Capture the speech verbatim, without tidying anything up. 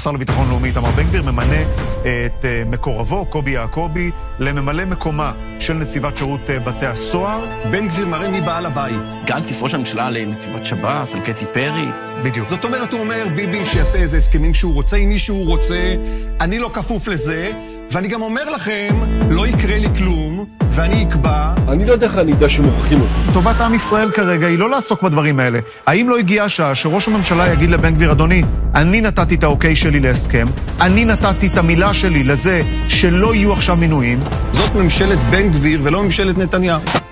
השר לביטחון לאומי איתמר בן גביר ממנה את מקורבו, קובי יעקובי, לממלא מקומה של נציבת שירות בתי הסוהר. בן גביר מראה מי בעל הבית. גנץ יפרוש הממשלה לנציבת שב"ס, על קטי פרי. בדיוק. זאת אומרת, הוא אומר, ביבי שיעשה איזה הסכמים שהוא רוצה, אם מישהו רוצה, אני לא כפוף לזה, ואני גם אומר לכם, לא יקרה לי כלום, ואני אקבע. אני לא יודע איך אני יודע שמוכרחים אותי. טובת עם ישראל כרגע היא לא לעסוק בדברים האלה. האם לא הגיעה השעה שראש הממשלה יגיד לבן גביר, אדוני, אני נתתי את האוקיי שלי להסכם, אני נתתי את המילה שלי לזה שלא יהיו עכשיו מינויים. זאת ממשלת בן גביר ולא ממשלת נתניהו.